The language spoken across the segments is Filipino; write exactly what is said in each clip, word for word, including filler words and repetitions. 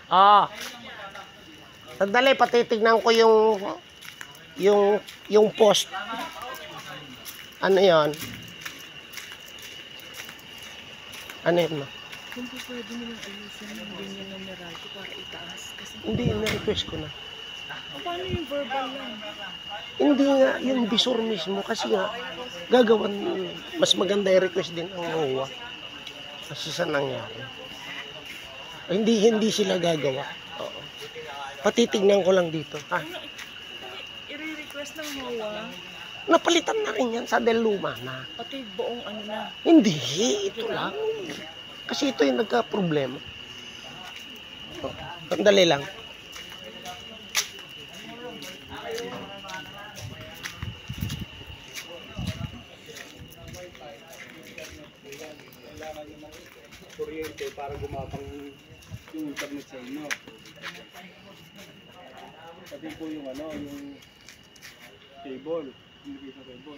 Ah. Sandali, patitignan ko yung yung yung post. Ano 'yon? Ano 'yon, ma? Kung po pwede nilang ayusin yung ganyan ng Meralco para itaas. Kasi Hindi, na-request ko na. paano yung verbal lang? Hindi nga, yung visor mismo. Kasi nga, gagawan, mas maganda i-request din ang O W A. Kasi sa nangyari. Hindi, hindi sila gagawa. Oo. Patitignan ko lang dito. Ha? I-request ng O W A, Napalitan na rin yan sa Del Luma na. pati buong ano na. Hindi, ito lang. Kasi ito yung nagka-problema. Oh, sandali lang. Kuryente para gumapang yung internet sa inyo. Pati po yung ano, yung cable, communication cable.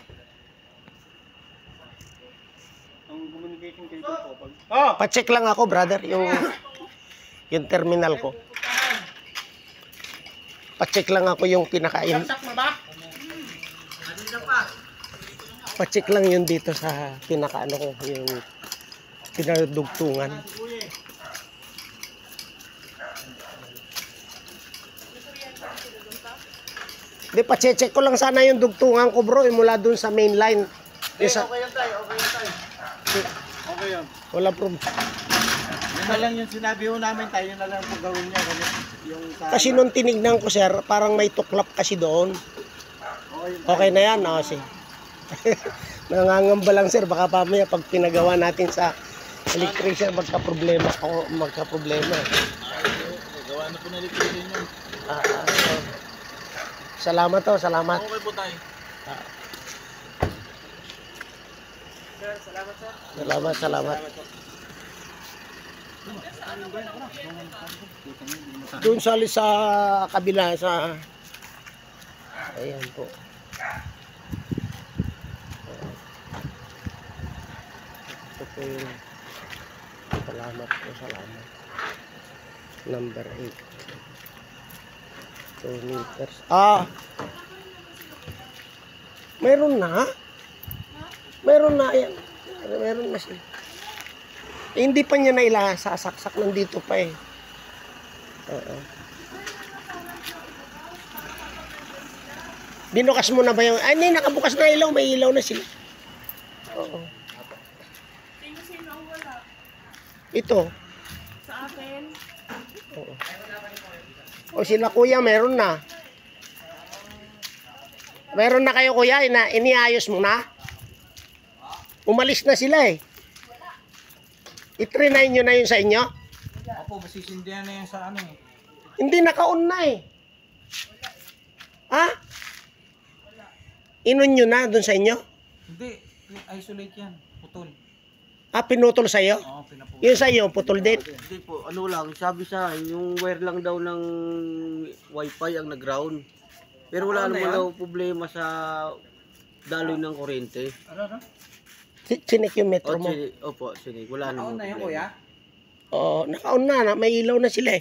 Ang communication cable po pag Oh! Pa-check lang ako, brother, yung yung terminal ko. Pa-check lang ako yung pinakain. Pa-check lang yun dito sa pinakaano ko, yung pinadugtungan. Di, pa-check ko lang sana yung dugtungan ko, bro, mula dun sa main line. Eh, Sa, okay yan tayo, okay yan tayo. Okay yan. wala problem. Yan na lang yung sinabi ho namin tayo, yun na lang po gawin niya. Yung sa... Kasi nung tinignan ko, sir, parang may tuklap kasi doon. Okay, yun. Okay na yan, o, sige. Nangangamba lang, sir, baka pamaya pag pinagawa natin sa electrician, magka-problema ako, magka-problema. Gawa na po na electrician yun. Ah, ah, ah. Salamat to, salamat. Okay po tayo. Ah, Sir, salamat sir. salamat, salamat. Doon sa sa kabila sa ayan po. Ito po yung salamat po, salamat. Number eight. two meters. Ah! Meron na? Meron na yan. Meron na siya. Eh, hindi pa niya naila sasaksak, nandito pa eh. Oo. Binukas mo na ba yung... Ay, hindi, nakabukas na ilaw. May ilaw na sila. Oo. Sino-sino ang wala? Ito. Sa akin? Oo. O sila kuya, meron na. Meron na kayo kuya, ina iniayos mo na? Umalis na sila eh. I-trinay nyo na yun sa inyo? Opo, masisindihan na yan sa ano eh. Hindi, naka-on na eh. Ha? Inon nyo na dun sa inyo? Hindi, isolate yan. Putol. Ah, pinutol sa'yo? Oo, pinaputol. Yun sa'yo, putol din? Hindi po, ano lang, sabi sa akin, yung wire lang daw ng wifi ang nag-ground. Pero wala Ano naman yan? daw problema sa daloy ng kuryente. Ano na? Si- Sinik yung O, metro mo? sini, opo, sini, wala Ano naman na yan problema. kuya? Oo, naka-on na, na. May ilaw na sila eh.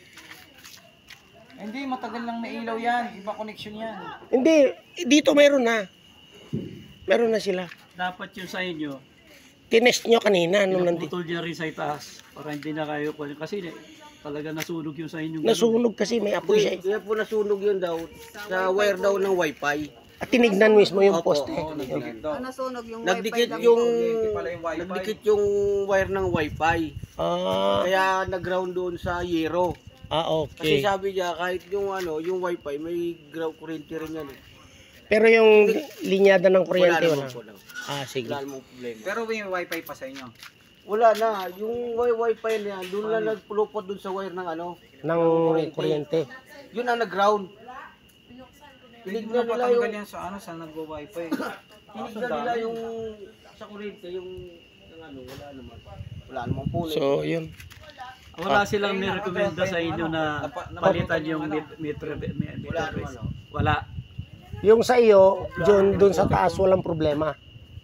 Hindi, matagal lang may ilaw yan. Iba connection yan. Hindi, dito meron na. Meron na sila. Dapat yung sa inyo, Tinest nyo kanina nung nandito. pinaputol niya rin sa itaas para hindi na kayo kunin. Kasi eh, talaga nasunog yung sa inyo. Nasunog kasi may apoy siya eh. Kaya po nasunog yun daw, sa wire daw ng wifi. At tinignan mismo yung Opo, poste. Oo, nagdikit daw. Nasunog yung Nagdikit wifi yung, Kuryente pala yung wifi. nagdikit yung wire ng wifi. Ah, Kaya nag-ground doon sa yero. ah, okay. Kasi sabi niya, kahit yung ano, yung wifi, may ground kuryente rin yan eh. Pero yung linyada ng Wala kuryente wala. naman po lang. Ah, sige. Wala namang problema. Pero may wifi pa sa inyo. Wala na, yung wi- wifi na yan, doon lang nagpulupot doon sa wire ng ano. Ng kuryente. Yun ang nag-ground. Hindi Tinignan mo nila patanggal yung, yan sa ano, sa nagwa-wifi. tinignan nila yung sa kuryente, yung, yung ano, wala naman. Wala namang pulit. So, yun. Wala silang nirekomenda sa inyo na palitan yung met- meter. Wala meter naman. base. Oh. Wala. Yung sa iyo, John, dun sa taas, walang problema.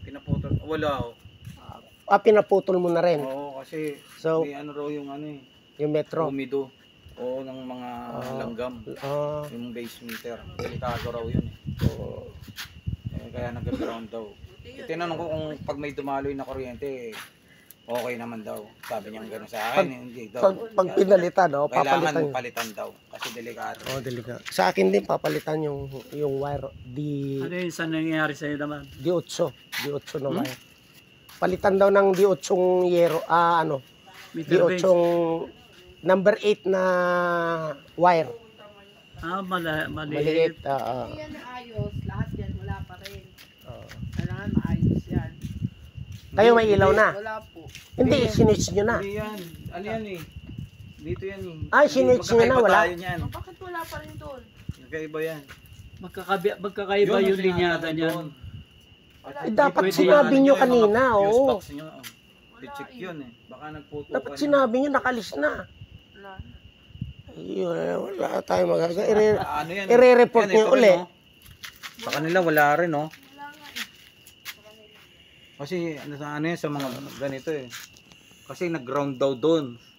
Pinaputol. Wala oh. Ah, pinaputol mo na rin. Oo, kasi So, may ano raw yung ano eh. Yung metro. Umido. O ng mga langgam. Ah, Yung base meter. Delikado raw yun eh. oo. Eh, kaya nag-ground daw. Eh, tinanong ko kung pag may dumaloy na kuryente, okay naman daw. Sabi niya gano'n sa akin, eh, hindi daw. Pag, pag pinalitan, oh, Kailangan papalitan. palitan daw. Kasi delikado. Oh, delikado. Sa akin din papalitan yung yung wire di Ano yung saan nangyayari sa'yo naman? di otso, di otso na Hmm? wire. Palitan daw ng di otsong yero, ah ano, di Meter base? otsong number eight na wire. Ah, mala, maliit. Maliit. ah, ah. Yan na ayos, lahat yan wala pa rin. Oo. Kailangan maayos yan. Kayo may ilaw na. Wala po. Hindi, sinitch nyo na. Hindi yan. Ano yan eh? Dito yan eh. Ay, sinitch nyo na, Magkakaiba wala. tayo niyan. Oh, bakit wala pa rin doon? Magkaiba yan. Magkakabi, magkakaiba Yun ang yung linyada sinasabi niyan. doon. Eh, dapat Pwede sinabi yan. nyo Yung kanina, mga fuse oo. box nyo, oh. I-check yun eh. Baka nagputo Dapat ka sinabi nyo, nakalis na. Wala. Ayun, wala tayong magagawa. Ire- Ah, ano yan? ire-report Yan, nyo ito rin, uli. oh. Sa kanila wala rin oh. Wala nga eh. Kasi ano sa ano yan sa mga ganito eh. Kasi nag-ground daw doon.